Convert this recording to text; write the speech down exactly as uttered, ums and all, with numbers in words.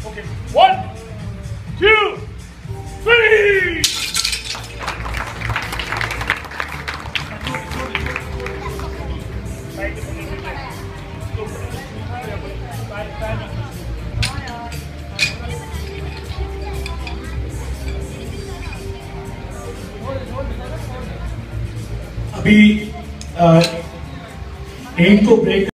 Okay, one two three. अभी एक तो ब्रेक